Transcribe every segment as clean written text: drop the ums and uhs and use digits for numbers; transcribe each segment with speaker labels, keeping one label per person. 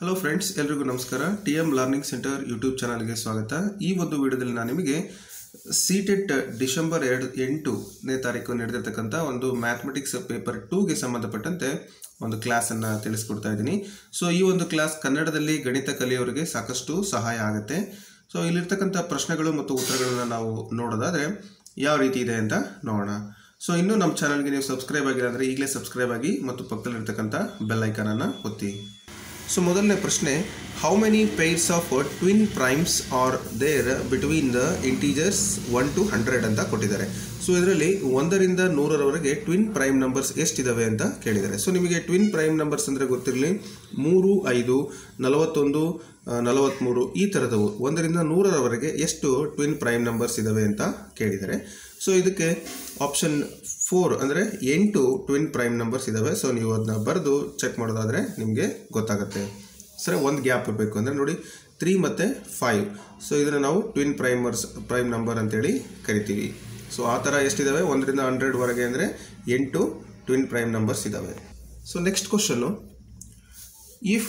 Speaker 1: Hello friends, ಎಲ್ರಿಗೂ ನಮಸ್ಕಾರ. TM learning centre YouTube ಚಾನಲ್ಗೆ ಸ್ವಾಗತ. ಈ ಒಂದು ವಿಡಿಯೋದಲ್ಲಿ ನಾನು ನಿಮಗೆ ಸಿಟೆಟ್ ಡಿಸೆಂಬರ್ 8ನೇ ತಾರೀಕು ನಡೆದಿರ್ತಕ್ಕಂಥ ಒಂದು ಮ್ಯಾಥಮೆಟಿಕ್ಸ್ ಪೇಪರ್ 2ಗೆ ಸಂಬಂಧಪಟ್ಟಂತೆ ಒಂದು ಕ್ಲಾಸನ್ನು ತಿಳಿಸ್ಕೊಡ್ತಾ ಇದ್ದೀನಿ. ಸೊ ಈ ಒಂದು ಕ್ಲಾಸ್ ಕನ್ನಡದಲ್ಲಿ ಗಣಿತ ಕಲಿಯೋರಿಗೆ ಸಾಕಷ್ಟು ಸಹಾಯ ಆಗುತ್ತೆ. ಸೊ ಇಲ್ಲಿರ್ತಕ್ಕಂಥ ಪ್ರಶ್ನೆಗಳು ಮತ್ತು ಉತ್ತರಗಳನ್ನು ನಾವು ನೋಡೋದಾದರೆ ಯಾವ ರೀತಿ ಇದೆ ಅಂತ ನೋಡೋಣ. ಸೊ ಇನ್ನೂ ನಮ್ಮ ಚಾನಲ್ಗೆ ನೀವು ಸಬ್ಸ್ಕ್ರೈಬ್ ಆಗಿಲ್ಲ ಅಂದರೆ ಈಗಲೇ ಸಬ್ಸ್ಕ್ರೈಬ್ ಆಗಿ ಮತ್ತು ಪಕ್ಕದಲ್ಲಿರ್ತಕ್ಕಂಥ ಬೆಲ್ ಐಕಾನನ್ನು ಒತ್ತಿ. ಸೊ ಮೊದಲನೇ ಪ್ರಶ್ನೆ, how many pairs of twin primes are there between the integers 1 to 100 ಅಂತ ಕೊಟ್ಟಿದ್ದಾರೆ. ಸೊ ಇದರಲ್ಲಿ 1 ರಿಂದ 100ರವರೆಗೆ ಟ್ವಿನ್ ಪ್ರೈಮ್ ನಂಬರ್ಸ್ ಎಷ್ಟಿದ್ದಾವೆ ಅಂತ ಕೇಳಿದ್ದಾರೆ. ಸೊ ನಿಮಗೆ ಟ್ವಿನ್ ಪ್ರೈಮ್ ನಂಬರ್ಸ್ ಅಂದರೆ ಗೊತ್ತಿರಲಿ, 3, 5, 41, 43 ಈ ಥರದವು 1 ರಿಂದ 100ರವರೆಗೆ ಎಷ್ಟು ಟ್ವಿನ್ ಪ್ರೈಮ್ ನಂಬರ್ಸ್ ಇದ್ದಾವೆ ಅಂತ ಕೇಳಿದ್ದಾರೆ. ಸೊ ಇದಕ್ಕೆ ಆಪ್ಷನ್ 4 ಅಂದರೆ 8 ಟ್ವಿನ್ ಪ್ರೈಮ್ ನಂಬರ್ಸ್ ಇದ್ದಾವೆ. ಸೊ ನೀವು ಅದನ್ನ ಬರೆದು ಚೆಕ್ ಮಾಡೋದಾದರೆ ನಿಮಗೆ ಗೊತ್ತಾಗುತ್ತೆ. ಸರಿ, ಒಂದು ಗ್ಯಾಪ್ ಇರಬೇಕು ಅಂದರೆ ನೋಡಿ 3 ಮತ್ತು 5. ಸೊ ಇದನ್ನು ನಾವು ಟ್ವಿನ್ ಪ್ರೈಮ್ ನಂಬರ್ ಅಂತೇಳಿ ಕರಿತೀವಿ. ಸೊ ಆ ಥರ ಎಷ್ಟಿದ್ದಾವೆ 1 ರಿಂದ 100ವರೆಗೆ ಅಂದರೆ 8 ಟ್ವಿನ್ ಪ್ರೈಮ್ ನಂಬರ್ಸ್ ಇದ್ದಾವೆ. So next question, if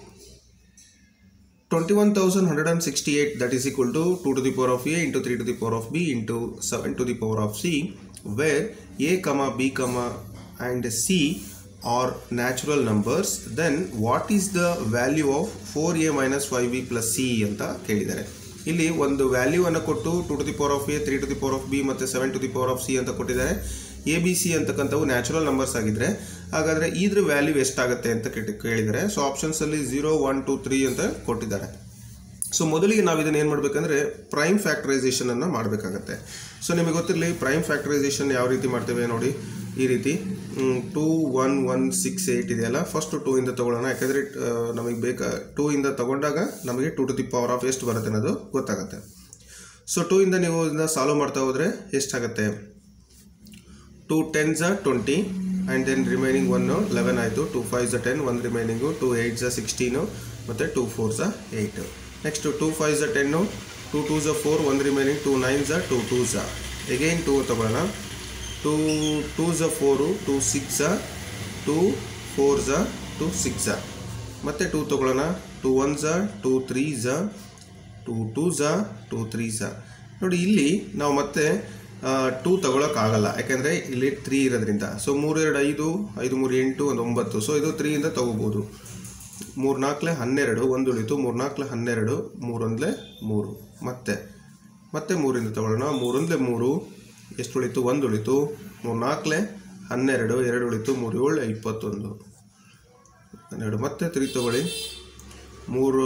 Speaker 1: 21,168 that is equal to 2 to the power of a into 3 to the power of b into 7 to the power of c, where a, b, and c are natural numbers, then what is the value of 4a minus 5b plus c ಅಂತ ಕೇಳಿದ್ದಾರೆ. ಇಲ್ಲಿ ಒಂದು value ಅನ್ನು ಕೊಟ್ಟು 2 to the power of a, 3 to the power of b ಮತ್ತು 7 to the power of c ಅಂತ ಕೊಟ್ಟಿದ್ದಾರೆ. A B C ಅಂತಕ್ಕಂಥವು ನ್ಯಾಚುರಲ್ ನಂಬರ್ಸ್ ಆಗಿದ್ರೆ ಹಾಗಾದರೆ ಇದ್ರ ವ್ಯಾಲ್ಯೂ ಎಷ್ಟಾಗುತ್ತೆ ಅಂತ ಕೇಳಿದ್ದಾರೆ. ಸೊ ಆಪ್ಷನ್ಸಲ್ಲಿ 0, 1, 2, 3 ಅಂತ ಕೊಟ್ಟಿದ್ದಾರೆ. ಸೊ ಮೊದಲಿಗೆ ನಾವು ಇದನ್ನು ಏನು ಮಾಡಬೇಕಂದ್ರೆ ಪ್ರೈಮ್ ಫ್ಯಾಕ್ಟರೈಸೇಷನನ್ನು ಮಾಡಬೇಕಾಗತ್ತೆ. ಸೊ ನಿಮಗೆ ಗೊತ್ತಿರಲಿ ಪ್ರೈಮ್ ಫ್ಯಾಕ್ಟರೈಸೇಷನ್ ಯಾವ ರೀತಿ ಮಾಡ್ತೇವೆ ನೋಡಿ, ಈ ರೀತಿ 2, 1, 1, 6, 8 ಇದೆಯಲ್ಲ, ಫಸ್ಟ್ 2 ಇಂದ ತೊಗೊಳ್ಳೋಣ. ಯಾಕೆಂದರೆ ನಮಗೆ 2 ಇಂದ ತೊಗೊಂಡಾಗ ನಮಗೆ 2 to the power of ಎಷ್ಟು ಬರುತ್ತೆ ಅನ್ನೋದು ಗೊತ್ತಾಗುತ್ತೆ. ಸೊ 2 ಇಂದ ನೀವು ಇದನ್ನ ಸಾಲ್ವ್ ಮಾಡ್ತಾ ಹೋದರೆ ಎಷ್ಟಾಗುತ್ತೆ, 2 10s are 20 and then remaining 1 11 ಆಯಿತು, 2 5s are 10, 1 remaining, 2 8s are 16 ಮತ್ತು 2 4s are 8. Next 2 5s are 10, 2 2s are 4, 1 remaining, 2 9s are 2 2s are again 2 ತಗೊಳ್ಳೋಣ, 2 2s are 4, 2 6s are 2 4s are 2 6s are ಮತ್ತೆ 2 ತಗೊಳ್ಳೋಣ, 2 1s are 2 3s are 2 2s are 2 3s are. ನೋಡಿ ಇಲ್ಲಿ ನಾವು ಮತ್ತೆ 2 ತಗೊಳ್ಳೋಕ್ಕಾಗಲ್ಲ, ಯಾಕೆಂದರೆ ಇಲ್ಲಿ 3 ಇರೋದ್ರಿಂದ. ಸೊ 3 2 5, 5 3 8, 1 9. ಸೊ ಇದು 3 ಇಂದ ತಗೋಬೋದು. 3 4 12, 1 ಉಳಿತು, 3 4 12, 3 1 3. ಮತ್ತೆ 3 ಇಂದ ತಗೊಳ್ಳೋಣ, 3 1 3, ಎಷ್ಟು ಉಳಿತು, 1 ಉಳಿತು, 3 4 12, 2 ಉಳಿತು, 3 7 21 12. ಮತ್ತೆ 3 ತಗೊಳ್ಳಿ, 3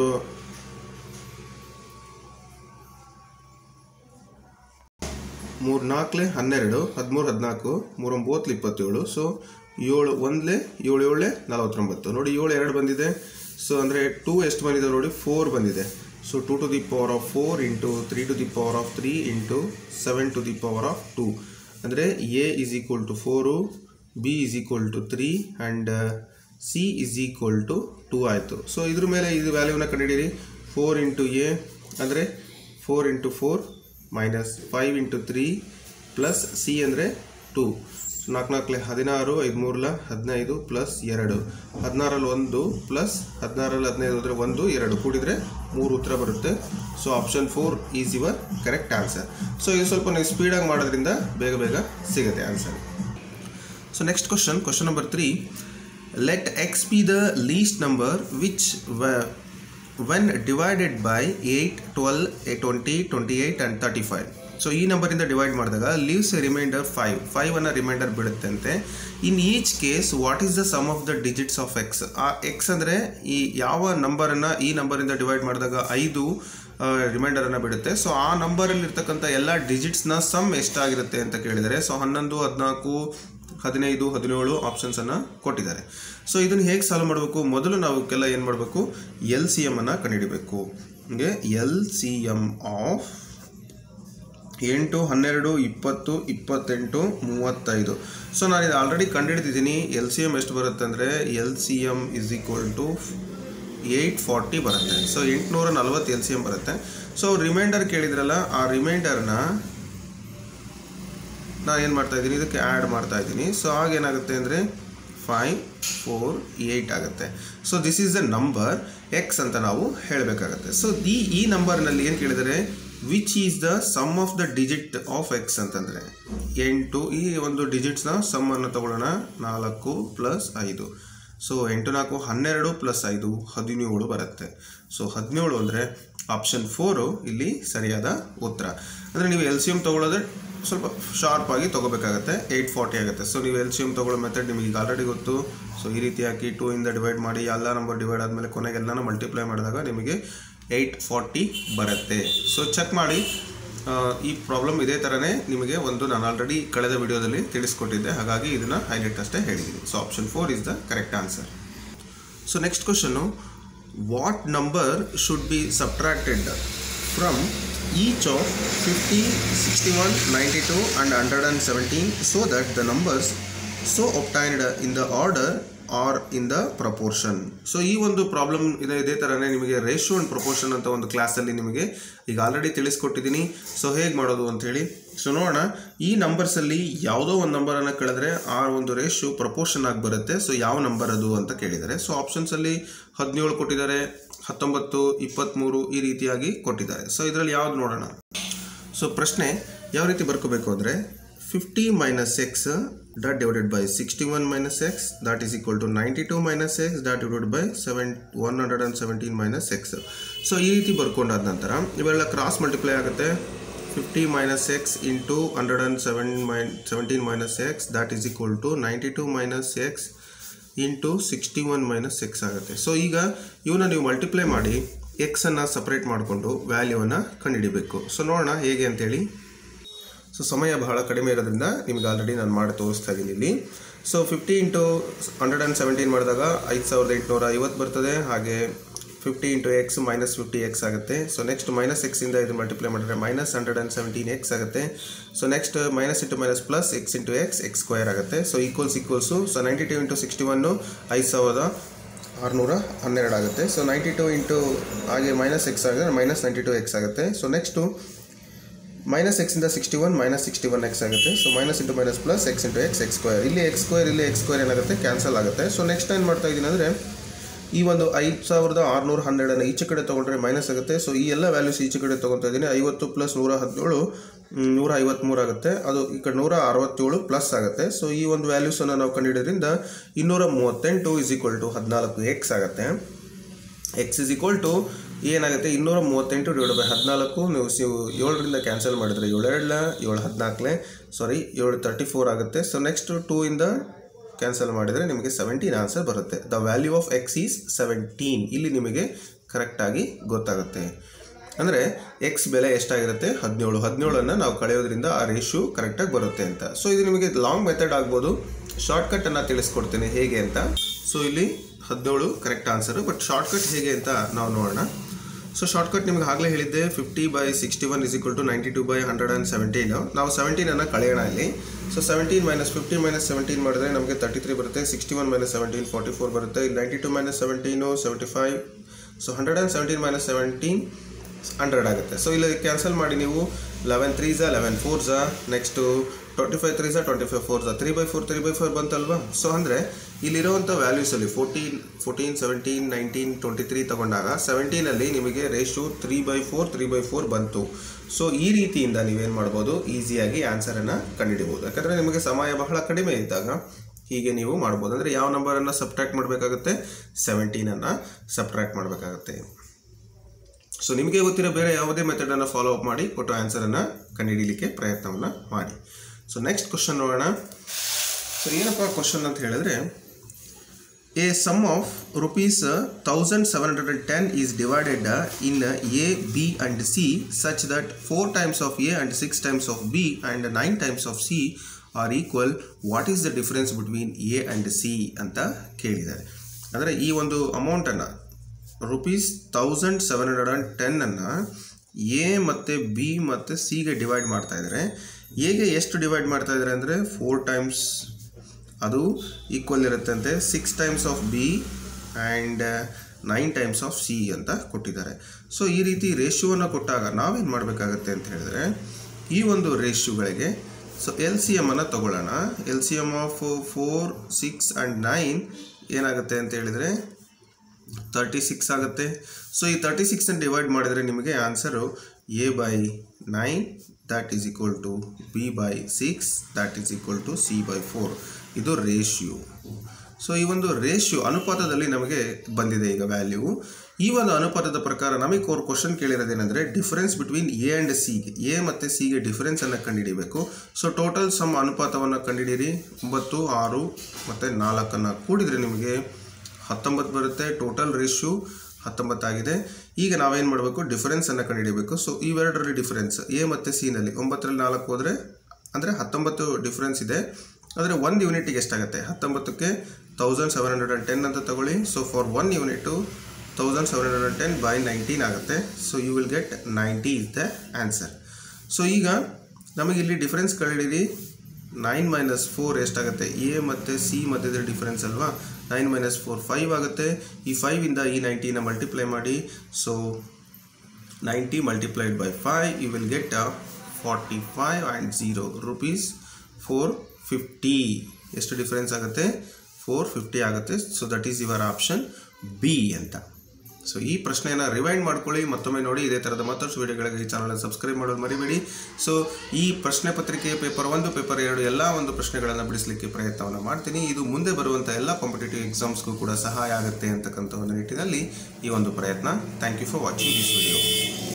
Speaker 1: 4 12, 13 14, 3 9 27. ಸೊ 7 1 7 7 49. ನೋಡಿ 7 2 ಬಂದಿದೆ. ಸೊ ಅಂದರೆ 2 ಎಷ್ಟು ಬಂದಿದೆ ನೋಡಿ, 4 ಬಂದಿದೆ. So 2 to the power of 4 into 3 to the power of 3 into 7 to the power of 2 ಅಂದರೆ a is equal to 4, b is equal to 3 and c is equal to 2 ಆಯಿತು. ಸೊ ಇದ್ರ ಮೇಲೆ ಇದು ವ್ಯಾಲ್ಯೂನ ಕಂಡುಹಿಡಿಯಿರಿ. 4 ಇಂಟು a ಅಂದರೆ 4 into 4 minus 5 into 3 plus C ಅಂದರೆ 2. 4 4 16, 5 3 15 plus 2, 16ರಲ್ಲಿ 1 plus 16ರಲ್ಲಿ 15 ಹೋದರೆ 1 2 ಕೂಡಿದರೆ 3 ಉತ್ತರ ಬರುತ್ತೆ. So option 4 is your correct answer. So ಇದು ಸ್ವಲ್ಪ ನೀವು ಸ್ಪೀಡಾಗಿ ಮಾಡೋದ್ರಿಂದ ಬೇಗ ಸಿಗುತ್ತೆ answer. So next question number 3, let X be the least number which when divided by 8, 12, 20, 28 and 35. So ಈ ನಂಬರಿಂದ ಡಿವೈಡ್ ಮಾಡಿದಾಗ ಲೀವ್ಸ್ ಎ ರಿಮೈಂಡರ್ 5 ಅನ್ನು ರಿಮೈಂಡರ್ ಬಿಡುತ್ತಂತೆ. In each case what is the sum of the digits of X. ಆ X ಅಂದರೆ ಈ ಯಾವ ನಂಬರನ್ನು ಈ ನಂಬರಿಂದ ಡಿವೈಡ್ ಮಾಡಿದಾಗ 5 ರಿಮೈಂಡರನ್ನು ಬಿಡುತ್ತೆ. ಸೊ ಆ ನಂಬರಲ್ಲಿ ಇರ್ತಕ್ಕಂಥ ಎಲ್ಲ ಡಿಜಿಟ್ಸ್ನ ಸಮ್ ಎಷ್ಟಾಗಿರುತ್ತೆ ಅಂತ ಕೇಳಿದರೆ. ಸೊ 11, 14, 15, 17 ಆಪ್ಷನ್ಸನ್ನು ಕೊಟ್ಟಿದ್ದಾರೆ. ಸೊ ಇದನ್ನು ಹೇಗೆ ಸಾಲ್ವ್ ಮಾಡಬೇಕು, ಮೊದಲು ನಾವುಕ್ಕೆಲ್ಲ ಏನು ಮಾಡಬೇಕು, ಎಲ್ ಸಿ ಎಮ್ ಅನ್ನು ಕಂಡುಹಿಡಬೇಕು. ಹೀಗೆ L C M of 8, 12, 20, 28, 35. So ನಾನು ಇದು ಆಲ್ರೆಡಿ ಕಂಡುಹಿಡಿದಿದ್ದೀನಿ. ಎಲ್ ಸಿ ಎಮ್ ಎಷ್ಟು ಬರುತ್ತೆ ಅಂದರೆ L C M is equal to 840 ಬರುತ್ತೆ. ಸೊ 840 ಎಲ್ ಸಿ ಎಮ್ ಬರುತ್ತೆ. ಸೊ ರಿಮೈಂಡರ್ ಕೇಳಿದ್ರಲ್ಲ, ಆ ರಿಮೈಂಡರ್ನ ನಾನು ಏನು ಮಾಡ್ತಾಯಿದ್ದೀನಿ, ಇದಕ್ಕೆ ಆ್ಯಡ್ ಮಾಡ್ತಾಯಿದ್ದೀನಿ. ಸೊ ಆಗೇನಾಗುತ್ತೆ ಅಂದರೆ 5 4 8 ಆಗುತ್ತೆ. So this is the number X ಅಂತ ನಾವು ಹೇಳಬೇಕಾಗತ್ತೆ. ಸೊ ಈ ನಂಬರ್ನಲ್ಲಿ ಏನು ಕೇಳಿದರೆ which is the sum of the digit of X ಅಂತಂದರೆ 8. ಈ ಒಂದು ಡಿಜಿಟ್ಸ್ನ ಸಮ್ಮನ್ನು ತಗೊಳ್ಳೋಣ. 4 + 5. ಸೊ 8 4 12 + 5 17 ಬರುತ್ತೆ. ಸೊ 17 ಅಂದರೆ ಆಪ್ಷನ್ 4 ಇಲ್ಲಿ ಸರಿಯಾದ ಉತ್ತರ. ಅಂದರೆ ನೀವು LCM ತೊಗೊಳ್ಳೋದ್ರೆ ಸ್ವಲ್ಪ ಶಾರ್ಪಾಗಿ ತೊಗೋಬೇಕಾಗತ್ತೆ. 840 ಆಗುತ್ತೆ. ಸೊ ನೀವು LCM ತೊಗೊಳ್ಳೋ ಮೆಥಡ್ ನಿಮಗೆ ಈಗ ಆಲ್ರೆಡಿ ಗೊತ್ತು. ಸೊ ಈ ರೀತಿ ಹಾಕಿ 2 ಇಂದ ಡಿವೈಡ್ ಮಾಡಿ ಎಲ್ಲ ನಂಬರ್ ಡಿವೈಡ್ ಆದಮೇಲೆ ಕೊನೆಗೆ ಎಲ್ಲನೂ ಮಲ್ಟಿಪ್ಲೈ ಮಾಡಿದಾಗ ನಿಮಗೆ 840 ಬರುತ್ತೆ. ಸೊ ಚೆಕ್ ಮಾಡಿ. ಈ ಪ್ರಾಬ್ಲಮ್ ಇದೇ ಥರನೇ ನಿಮಗೆ ನಾನು ಆಲ್ರೆಡಿ ಕಳೆದ ವಿಡಿಯೋದಲ್ಲಿ ತಿಳಿಸ್ಕೊಟ್ಟಿದ್ದೆ, ಹಾಗಾಗಿ ಇದನ್ನು ಹೈಲೈಟ್ ಅಷ್ಟೇ ಹೇಳಿದ್ದೀನಿ. So option 4 is the correct answer. So next question, what number should be subtracted from each of 50, 61, 92 and 117 so that the numbers so obtained in the order or in the proportion. So ಈ ಒಂದು problem ಇದೇ ಥರನೇ ನಿಮಗೆ ratio and proportion ಅಂತ ಒಂದು ಕ್ಲಾಸಲ್ಲಿ ನಿಮಗೆ ಈಗ ಆಲ್ರೆಡಿ ತಿಳಿಸ್ಕೊಟ್ಟಿದ್ದೀನಿ. ಸೊ ಹೇಗೆ ಮಾಡೋದು ಅಂಥೇಳಿ ಸೊ ನೋಡೋಣ. ಈ ನಂಬರ್ಸಲ್ಲಿ ಯಾವುದೋ ಒಂದು ನಂಬರನ್ನು ಕಳೆದ್ರೆ ಆ ಒಂದು ರೇಷಿಯೋ ಪ್ರಪೋರ್ಷನ್ ಆಗಿ ಬರುತ್ತೆ. ಸೊ ಯಾವ ನಂಬರ್ ಅದು ಅಂತ ಕೇಳಿದ್ದಾರೆ. ಸೊ ಆಪ್ಷನ್ಸಲ್ಲಿ 17 ಕೊಟ್ಟಿದ್ದಾರೆ, 19, 23 ಈ ರೀತಿಯಾಗಿ ಕೊಟ್ಟಿದ್ದಾರೆ. ಸೊ ಇದರಲ್ಲಿ ಯಾವುದು ನೋಡೋಣ. ಸೊ ಪ್ರಶ್ನೆ ಯಾವ ರೀತಿ ಬರ್ಕೋಬೇಕು ಅಂದರೆ 50 - x that divided by 61 - x that is equal to 92 - x that divided by 117 - x. So ಈ ರೀತಿ ಬರ್ಕೊಂಡಾದ ನಂತರ ಇವೆಲ್ಲ ಕ್ರಾಸ್ ಮಲ್ಟಿಪ್ಲೈ ಆಗುತ್ತೆ. 50 - x into 117 - x that is equal to 92 - x into 61 - x ಆಗುತ್ತೆ. ಸೊ ಈಗ ಇವನ್ನ ನೀವು ಮಲ್ಟಿಪ್ಲೈ ಮಾಡಿ ಎಕ್ಸನ್ನು ಸಪ್ರೇಟ್ ಮಾಡಿಕೊಂಡು ವ್ಯಾಲ್ಯೂವನ್ನು ಕಂಡುಹಿಡಿಬೇಕು. ಸೊ ನೋಡೋಣ ಹೇಗೆ ಅಂತೇಳಿ. ಸೊ ಸಮಯ ಬಹಳ ಕಡಿಮೆ ಇರೋದ್ರಿಂದ ನಿಮ್ಗೆ ಆಲ್ರೆಡಿ ನಾನು ಮಾಡಿ ತೋರಿಸ್ತಾ ಇದ್ದೀನಿ ಇಲ್ಲಿ. ಸೊ 50 × 117 ಮಾಡಿದಾಗ 5850 ಬರ್ತದೆ. ಹಾಗೆ 50 × x -50x ಆಗುತ್ತೆ. ಸೊ ನೆಕ್ಸ್ಟ್ -x ಇಂದ ಇದು ಮಲ್ಟಿಪ್ಲೈ ಮಾಡಿದ್ರೆ -117x ಆಗುತ್ತೆ. So next minus into minus plus x × x x² ಆಗುತ್ತೆ. ಸೊ ಈಕ್ವಲ್ಸು ಸೊ 92 × 61 5612 ಆಗುತ್ತೆ. ಸೊ 92 ಇಂಟು ಹಾಗೆ -x ಆಗಿದೆ -92x ಆಗುತ್ತೆ. ಸೊ ನೆಕ್ಸ್ಟು -x ಇಂದ 61 -61x ಆಗುತ್ತೆ. So minus into minus plus x × x x². ಇಲ್ಲಿ x² ಏನಾಗುತ್ತೆ ಕ್ಯಾನ್ಸಲ್ ಆಗುತ್ತೆ. ಸೊ ನೆಕ್ಸ್ಟ್ ಏನು ಮಾಡ್ತಾ ಇದ್ದೀನಿ ಅಂದರೆ ಈ ಒಂದು 5612 ಈಚೆ ಕಡೆ ತೊಗೊಂಡ್ರೆ ಮೈನಸ್ ಆಗುತ್ತೆ. ಸೊ ಈ ಎಲ್ಲ ವ್ಯಾಲ್ಯೂಸ್ ಈಚೆ ಕಡೆ ತೊಗೊತಾ ಇದ್ದೀನಿ. 50 + 117 153 ಆಗುತ್ತೆ. ಅದು ಈ ಕಡೆ 167 ಪ್ಲಸ್ ಆಗುತ್ತೆ. ಸೊ ಈ ಒಂದು ವ್ಯಾಲ್ಯೂಸನ್ನು ನಾವು ಕಂಡುಹಿಡಿಯೋದ್ರಿಂದ 238 = 14x ಆಗುತ್ತೆ. x ಏನಾಗುತ್ತೆ 238 / 14. ನೀವು 7ರಿಂದ ಕ್ಯಾನ್ಸಲ್ ಮಾಡಿದ್ರೆ 7 2 7 14 ಸಾರಿ 7 34 ಆಗುತ್ತೆ. ಸೊ ನೆಕ್ಸ್ಟ್ 2 ಇಂದ ಕ್ಯಾನ್ಸಲ್ ಮಾಡಿದರೆ ನಿಮಗೆ 17 ಆನ್ಸರ್ ಬರುತ್ತೆ. The value of X is 17. ಇಲ್ಲಿ ನಿಮಗೆ ಕರೆಕ್ಟಾಗಿ ಗೊತ್ತಾಗುತ್ತೆ. ಅಂದರೆ ಎಕ್ಸ್ ಬೆಲೆ ಎಷ್ಟಾಗಿರುತ್ತೆ 17 ನಾವು ಕಳೆಯೋದ್ರಿಂದ ಆ ರೇಷಿಯೋ ಕರೆಕ್ಟಾಗಿ ಬರುತ್ತೆ ಅಂತ. ಸೊ ಇದು ನಿಮಗೆ ಲಾಂಗ್ ಮೆಥಡ್ ಆಗ್ಬೋದು. ಶಾರ್ಟ್ಕಟ್ಟನ್ನು ತಿಳಿಸ್ಕೊಡ್ತೇನೆ ಹೇಗೆ ಅಂತ. ಸೊ ಇಲ್ಲಿ 17 ಕರೆಕ್ಟ್ ಆನ್ಸರು. ಬಟ್ ಶಾರ್ಟ್ಕಟ್ ಹೇಗೆ ಅಂತ ನಾವು ನೋಡೋಣ. ಸೊ ಶಾರ್ಟ್ಕಟ್ ನಿಮ್ಗೆ ಆಗಲೇ ಹೇಳಿದ್ದೆ 50/61 = 92/117. ನಾವು 17 ಕಳೆಯೋಣ ಇಲ್ಲಿ. ಸೊ 17 - 50 - 17 ಮಾಡಿದ್ರೆ ನಮಗೆ 33 ಬರುತ್ತೆ. 61 - 17 44 ಬರುತ್ತೆ. ಇಲ್ಲಿ 92 - 17 75. ಸೊ 117 - 17 100 ಆಗುತ್ತೆ. ಸೊ ಇಲ್ಲಿ ಕ್ಯಾನ್ಸಲ್ ಮಾಡಿ ನೀವು 11 3s 11 4s next 25 3s 25 4s 3/4 ಬಂತಲ್ವಾ. So ಅಂದರೆ ಇಲ್ಲಿರುವಂಥ ವ್ಯಾಲ್ಯೂಸಲ್ಲಿ 14 17 19 23 ತಗೊಂಡಾಗ 17ಅಲ್ಲಿ ನಿಮಗೆ ರೇಷಿಯೋ 3/4 3/4 ಬಂತು. ಸೊ ಈ ರೀತಿಯಿಂದ ನೀವೇನು ಮಾಡ್ಬೋದು, ಈಸಿಯಾಗಿ ಆನ್ಸರನ್ನು ಕಂಡುಹಿಡಿಬೋದು. ಯಾಕಂದರೆ ನಿಮಗೆ ಸಮಯ ಬಹಳ ಕಡಿಮೆ ಇದ್ದಾಗ ಹೀಗೆ ನೀವು ಮಾಡ್ಬೋದು. ಅಂದರೆ ಯಾವ ನಂಬರನ್ನು ಸಬ್ಟ್ರಾಕ್ಟ್ ಮಾಡಬೇಕಾಗುತ್ತೆ 17 ಸಬ್ಟ್ರಾಕ್ಟ್ ಮಾಡಬೇಕಾಗುತ್ತೆ. ಸೊ ನಿಮಗೆ ಗೊತ್ತಿರೋ ಬೇರೆ ಯಾವುದೇ ಮೆಥಡನ್ನು ಫಾಲೋ ಅಪ್ ಮಾಡಿ ಕೊಟ್ಟು ಆನ್ಸರನ್ನು ಕಂಡುಹಿಡಿಯಲಿಕ್ಕೆ ಪ್ರಯತ್ನವನ್ನು ಮಾಡಿ. ಸೊ ನೆಕ್ಸ್ಟ್ ಕ್ವಶನ್ ನೋಡೋಣ. ಸೊ ಏನಪ್ಪ ಕ್ವಶನ್ ಅಂತ ಹೇಳಿದ್ರೆ, a sum of rupees 1710 is divided in A, B and C such that 4 times of A and 6 times of B and 9 times of C are equal. What is the difference between A and C ಅಂತ ಕೇಳಿದ್ದಾರೆ. ಅಂದರೆ ಈ ಒಂದು ಅಮೌಂಟನ್ನು rupees 1710 A ಮತ್ತು B ಮತ್ತು ಸಿಗೆ divide ಮಾಡ್ತಾ ಇದ್ದಾರೆ. ಎಗೆ ಎಷ್ಟು ಡಿವೈಡ್ ಮಾಡ್ತಾ ಇದ್ದಾರೆ ಅಂದರೆ 4 times, ಅದು ಈಕ್ವಲ್ ಇರುತ್ತಂತೆ 6 times of B and 9 times of C ಅಂತ ಕೊಟ್ಟಿದ್ದಾರೆ. ಸೊ ಈ ರೀತಿ ರೇಷಿಯೋನ ಕೊಟ್ಟಾಗ ನಾವೇನು ಮಾಡಬೇಕಾಗತ್ತೆ ಅಂತ ಹೇಳಿದ್ರೆ, ಈ ಒಂದು ರೇಷಿಯೋಗಳಿಗೆ ಸೊ ಎಲ್ ಸಿ ಎಮ್ಮನ್ನು ತಗೊಳ್ಳೋಣ. L C M of 4, 6 and 9 ಏನಾಗುತ್ತೆ ಅಂತ ಹೇಳಿದರೆ 36 ಆಗುತ್ತೆ. ಸೊ ಈ 36ನ ಡಿವೈಡ್ ಮಾಡಿದರೆ ನಿಮಗೆ answer a/9 that is equal to b/6 that is equal to c/4. ಇದು ರೇಷಿಯೋ. ಸೊ ಈ ಒಂದು ರೇಷಿಯೋ ಅನುಪಾತದಲ್ಲಿ ನಮಗೆ ಬಂದಿದೆ ಈಗ ವ್ಯಾಲ್ಯೂ. ಈ ಒಂದು ಅನುಪಾತದ ಪ್ರಕಾರ ನಮಗೆ ಕ್ವಶನ್ ಕೇಳಿರೋದೇನೆಂದರೆ ಡಿಫರೆನ್ಸ್ ಬಿಟ್ವೀನ್ ಎ ಆ್ಯಂಡ್ ಸಿಗೆ, ಎ ಮತ್ತು ಸಿಗೆ ಡಿಫರೆನ್ಸನ್ನು ಕಂಡುಹಿಡಿಯಬೇಕು. ಸೊ ಟೋಟಲ್ ಸಮ್ ಅನುಪಾತವನ್ನು ಕಂಡುಹಿಡಿಯಿರಿ. 9, 6 ಮತ್ತು 4 ಕೂಡಿದರೆ ನಿಮಗೆ 19 ಬರುತ್ತೆ. ಟೋಟಲ್ ರೇಷಿಯೋ 19 ಆಗಿದೆ. ಈಗ ನಾವೇನು ಮಾಡಬೇಕು, ಡಿಫರೆನ್ಸನ್ನು ಕಂಡುಹಿಡಿಯಬೇಕು. ಸೊ ಇವೆರಡರಲ್ಲಿ ಡಿಫರೆನ್ಸ್ ಎ ಮತ್ತು ಸಿನಲ್ಲಿ 9ರಲ್ಲಿ 4 ಹೋದರೆ ಅಂದರೆ 19 ಡಿಫರೆನ್ಸ್ ಇದೆ. ಆದರೆ 1 ಯೂನಿಟಿಗೆ ಎಷ್ಟಾಗುತ್ತೆ, 19ಕ್ಕೆ 1710 ಅಂತ ತಗೊಳ್ಳಿ. ಸೊ ಫಾರ್ 1 ಯೂನಿಟು 1710/19 ಆಗುತ್ತೆ. So you will get 90 is the answer. So ಈಗ ನಮಗೆ ಇಲ್ಲಿ ಡಿಫರೆನ್ಸ್ ಕಂಡುಹಿಡಿಯಿರಿ. 9 - 4 ಎಷ್ಟಾಗುತ್ತೆ, ಎ ಮತ್ತು ಸಿ ಮಧ್ಯದ ಡಿಫರೆನ್ಸ್ ಅಲ್ವಾ. 9 - 4 5 ಆಗುತ್ತೆ. ಈ 5ಇಂದ ಈ 90ನ ಮಲ್ಟಿಪ್ಲೈ ಮಾಡಿ. So 90 multiplied by 5 you will get 45 and 0 rupees 450. ಎಷ್ಟು ಡಿಫರೆನ್ಸ್ ಆಗುತ್ತೆ, 450 ಆಗುತ್ತೆ. So that is your option B ಅಂತ. ಸೊ ಈ ಪ್ರಶ್ನೆಯನ್ನು ರಿವೈಂಡ್ ಮಾಡ್ಕೊಳ್ಳಿ, ಮತ್ತೊಮ್ಮೆ ನೋಡಿ. ಇದೇ ಥರದ ಮತ್ತಷ್ಟು ವಿಡಿಯೋಗಳಿಗೆ ಈ ಚಾನಲ್ನ ಸಬ್ಸ್ಕ್ರೈಬ್ ಮಾಡೋದು ಮರಿಬೇಡಿ. ಸೊ ಈ ಪ್ರಶ್ನೆ ಪತ್ರಿಕೆ ಪೇಪರ್ 1, ಪೇಪರ್ 2 ಎಲ್ಲ ಒಂದು ಪ್ರಶ್ನೆಗಳನ್ನು ಬಿಡಿಸಲಿಕ್ಕೆ ಪ್ರಯತ್ನವನ್ನು ಮಾಡ್ತೀನಿ. ಇದು ಮುಂದೆ ಬರುವಂಥ ಎಲ್ಲ ಕಾಂಪಿಟೇಟಿವ್ ಎಕ್ಸಾಮ್ಸ್ಗೂ ಕೂಡ ಸಹಾಯ ಆಗುತ್ತೆ ಅಂತಕ್ಕಂಥ ಒಂದು ನಿಟ್ಟಿನಲ್ಲಿ ಈ ಒಂದು ಪ್ರಯತ್ನ. Thank you for watching this video.